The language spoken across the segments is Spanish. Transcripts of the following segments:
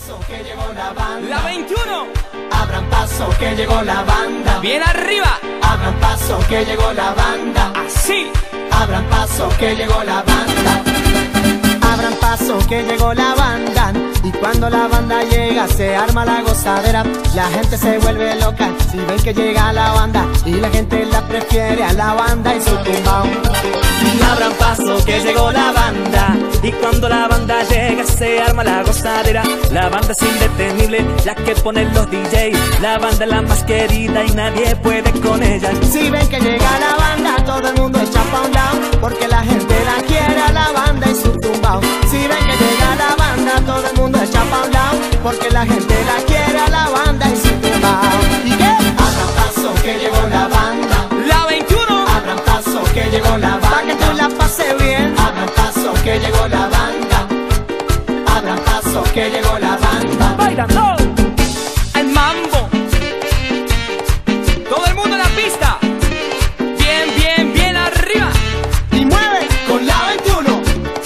paso que llegó la banda. La 21. Abran paso que llegó la banda. Bien arriba. Abran paso que llegó la banda. Así. Abran paso que llegó la banda. Abran paso que llegó la banda. Y cuando la banda llega se arma la gozadera. La gente se vuelve loca si ven que llega la banda. Y la gente la prefiere a la banda y su tumbao. Abran paso que llegó la banda. Y cuando la banda llega se arma la gozadera. La banda es indetenible, la que ponen los DJs. La banda es la más querida y nadie puede con ella. Si ven que llega la banda todo el mundo echa pa' un lado, porque la gente la quiere a la banda y su tumbao. Si ven que llega la banda todo el mundo echa pa' un lado, porque la gente la quiere a la banda y su tumbao. ¿Y qué? Abran paso que llegó la banda. La 21. Abran paso que llegó la banda. Pa' que tú la pases bien. Abran paso que llegó la banda. Abran paso que llegó la banda. Bailando el mambo. Todo el mundo en la pista. Bien, bien, bien arriba. Y mueve con la 21.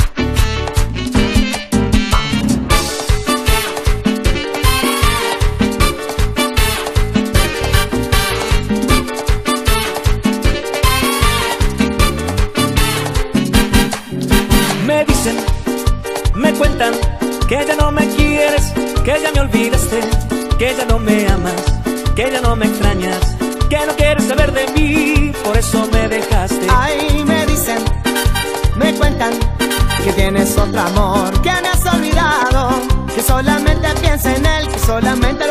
Me dicen, me cuentan que ya no me quieres, que ya me olvidaste, que ya no me amas, que ya no me extrañas, que no quieres saber de mí, por eso me dejaste. Ay, me dicen, me cuentan que tienes otro amor, que me has olvidado, que solamente piensa en él, que solamente